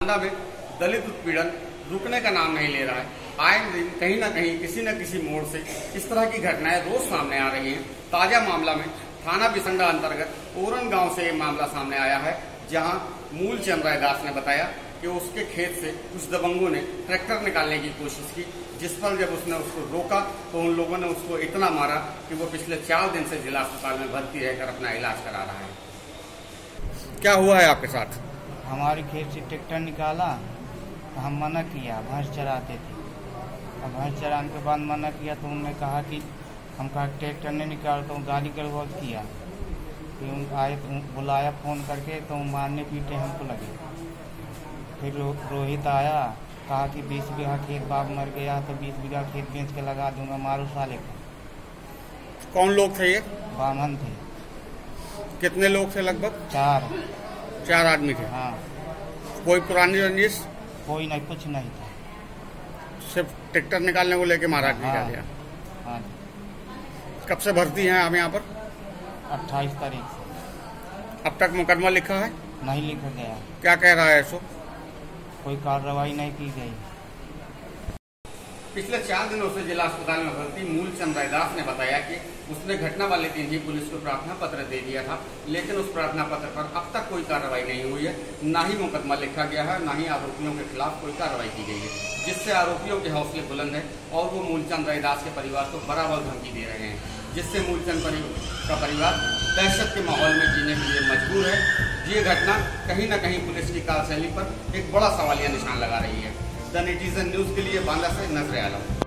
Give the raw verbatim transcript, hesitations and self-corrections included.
बांदा में दलित उत्पीड़न रुकने का नाम नहीं ले रहा है। आए दिन कहीं ना कहीं किसी न किसी मोड़ से इस तरह की घटनाएं रोज सामने आ रही हैं। ताजा मामला में थाना बिसंडा अंतर्गत ओरन गांव से ये मामला सामने आया है, जहां मूल चंद रायदास ने बताया कि उसके खेत से कुछ दबंगों ने ट्रैक्टर निकालने की कोशिश की, जिस पर जब उसने उसको रोका तो उन लोगों ने उसको इतना मारा कि वो पिछले चार दिन से जिला अस्पताल में भर्ती रहकर अपना इलाज करा रहा है। क्या हुआ है आपके साथ? हमारे खेत से ट्रैक्टर निकाला तो हम मना किया, भैंस चराते थे। अब भैंस चराने के बाद मना किया तो उन्होंने कहा कि हम कहा ट्रैक्टर नहीं निकालता हूँ, गाली गलौज किया। फिर आए तो बुलाया फ़ोन करके तो मारने पीटे हमको लगे। फिर रो, रोहित आया, कहा कि बीस बीघा खेत बाप मर गया तो बीस बीघा खेत बेच के लगा दूंगा, मारो साले को। कौन लोग थे ये? बामन थे। कितने लोग थे? लगभग चार चार आदमी थे। हाँ। कोई पुरानी रंजिश? कोई नहीं, कुछ नहीं था, सिर्फ ट्रैक्टर निकालने को लेके मारा हाँ, गया। हाँ। कब से भर्ती हैं आप यहाँ पर? अट्ठाईस तारीख से। अब तक मुकदमा लिखा है? नहीं लिखा गया। क्या कह रहा है सो? कोई कार्रवाई नहीं की गई। पिछले चार दिनों से जिला अस्पताल में भर्ती मूल चंद रायदास ने बताया कि उसने घटना वाले दिन ही पुलिस को प्रार्थना पत्र दे दिया था, लेकिन उस प्रार्थना पत्र पर अब तक कोई कार्रवाई नहीं हुई है। न ही मुकदमा लिखा गया है, न ही आरोपियों के खिलाफ कोई कार्रवाई की गई है, जिससे आरोपियों के हौसले बुलंद है और वो मूलचंद रायदास के परिवार को बराबर धमकी दे रहे हैं, जिससे मूलचंद का परिवार दहशत के माहौल में जीने के लिए मजबूर है। ये घटना कहीं न कहीं पुलिस की कार्यशैली पर एक बड़ा सवालिया निशान लगा रही है। द नेटिजन न्यूज के लिए बांदा से नजर आलम।